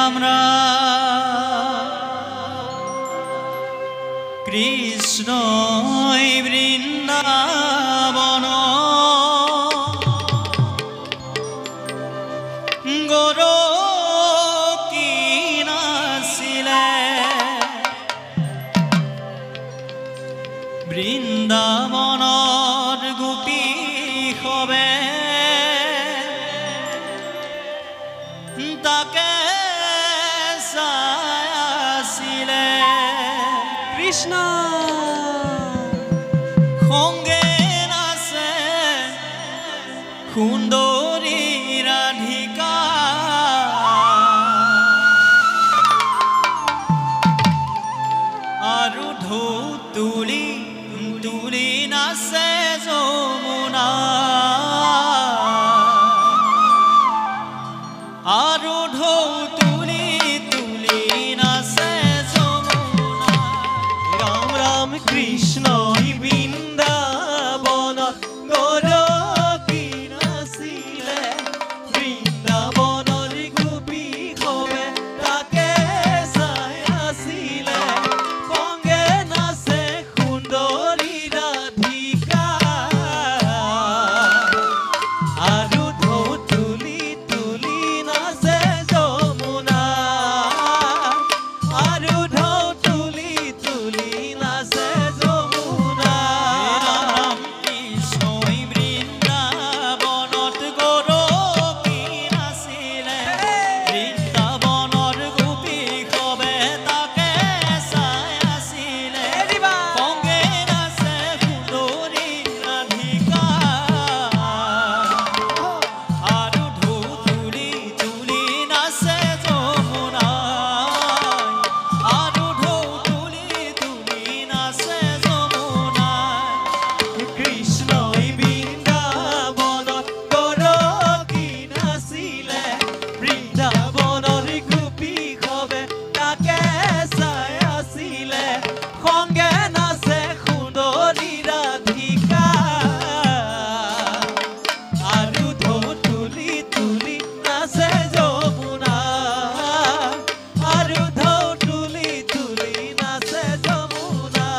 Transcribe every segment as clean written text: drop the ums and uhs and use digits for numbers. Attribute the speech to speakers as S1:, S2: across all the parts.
S1: রাম রাম কৃষ্ণই বৃন্দাবন গোরকি নাছিলে বৃন্দাবনৰ গোপী হবে তাকে চাই আছিলে
S2: কৃষ্ণ
S1: সঙ্গে নাচে সুন্দৰী ৰাধিকা আৰু ঢৌ তুলি তুলি নাচে যমুনা আৰু ঢৌ তুলি তুলি নাচে যমুনা
S2: রাম রাম কৃষ্ণ বৃন্দাবনত গোরকি নাছিলে বৃন্দাবনৰ গোপী হবে তাকে চাই আছিলে সঙ্গে নাচে সুন্দৰী ৰাধিকা আৰু ঢৌ তুলি তুলি নাচে যমুনা আৰু ঢৌ তুলি তুলি নাচে যমুনা
S1: ৰাম কৃষ্ণই বৃন্দাবনত গোৰকি নাছিলে বৃন্দাবনৰ গোপী হবে তাকে চাই আছিলে সঙ্গে নাচে সুন্দৰী ৰাধিকা আৰু ঢৌ তুলি তুলি নাচে যমুনা আৰু ঢৌ তুলি তুলি নাচে যমুনা
S2: কৃষ্ণই বৃন্দাবনত গোৰকি নাছিলে বৃন্দাবনৰ গোপী হবে তাকে চাই আছিলে সঙ্গে নাচে সুন্দৰী ৰাধিকা আৰু ঢৌ তুলি তুলি নাচে যমুনা আৰু ঢৌ তুলি তুলি নাচে যমুনা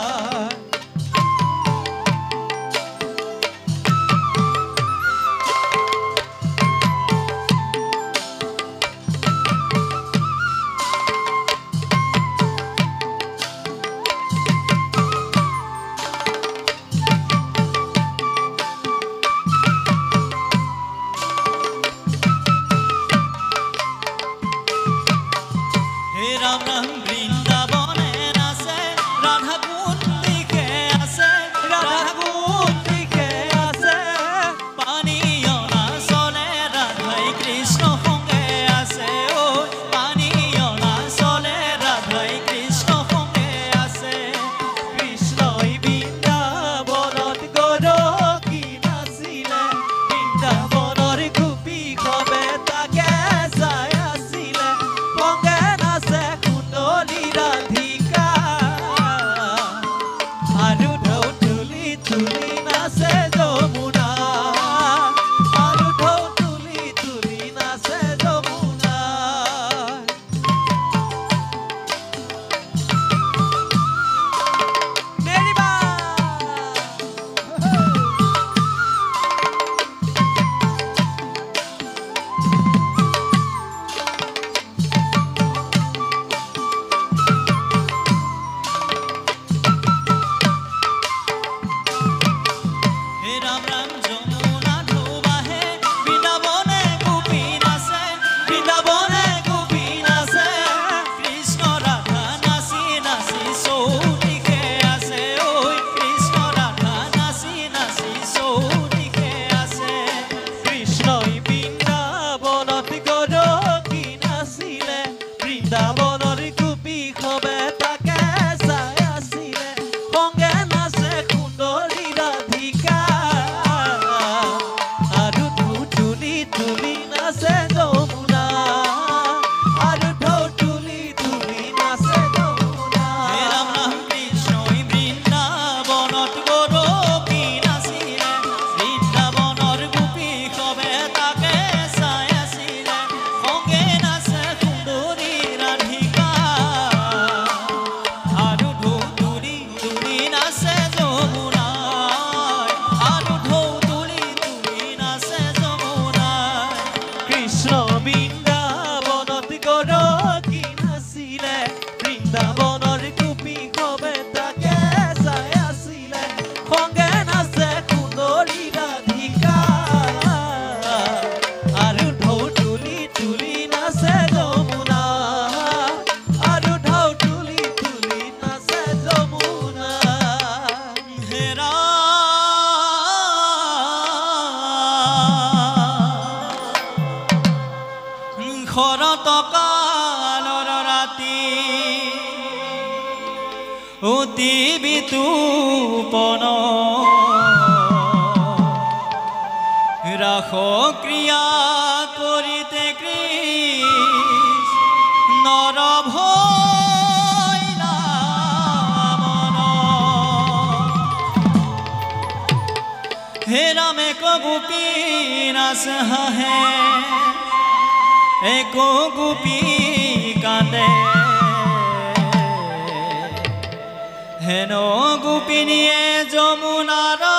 S1: হে ৰাম ৰাম বৃন্দাবনে নাচে ৰাধা কোন দিশে আছে
S2: রাধা কোন দিকে আছে
S1: পানীয় নাচলে ৰাধাই কৃষ্ণ সঙ্গে আছে ঐ পানীয় নাচলে ৰাধাই কৃষ্ণ সঙ্গে আছে
S2: কৃষ্ণই বৃন্দাবনত গোৰকি নাছিলে বৃন্দাবনৰ গোপী হবে তাকে চাই আছিলে সঙ্গে নাচে সুন্দৰী ৰাধিকা আৰু ঢৌ তুলি তুলি নাচে যমুনা আৰু ঢৌ তুলি তুলি নাচে যমুনা मेरी
S1: হে ৰাম ৰাম যমুনা ঢৌ বাহে বৃন্দাবনে গোপী নাচে বৃন্দাবনে গোপী নাচে কৃষ্ণ ৰাধা নাচি নাচি চৌদিশে আছে ঐ কৃষ্ণ ৰাধা নাচি নাচি চৌদিশে আছে
S2: কৃষ্ণই বৃন্দাবনত গোৰকি নাছিলে বৃন্দাবনৰ গোপী হবে তাকে চাই আছিলে সঙ্গে নাচে সুন্দৰী ৰাধিকা আৰু ঢৌ তুলি তুলি নাচে যমুনা আৰু ঢৌ তুলি তুলি নাচে যমুনা
S1: হে ৰাম ৰাম কৃষ্ণই বৃন্দাবনত গোৰকি নাছিলে বৃন্দাবনৰ গোপী হবে তাকে চাই আছিলে সঙ্গে নাচে সুন্দৰী শৰতকালৰ ৰাতি অতি বিতূপন ৰাস ক্ৰিয়া কৰিতে কৃষ্ণৰ ভৈলা মন হে ৰাম এক গোপী নাচ হাঁহে এক গোপী কান্দে হেন গোপিনীয়ে যমুনাৰ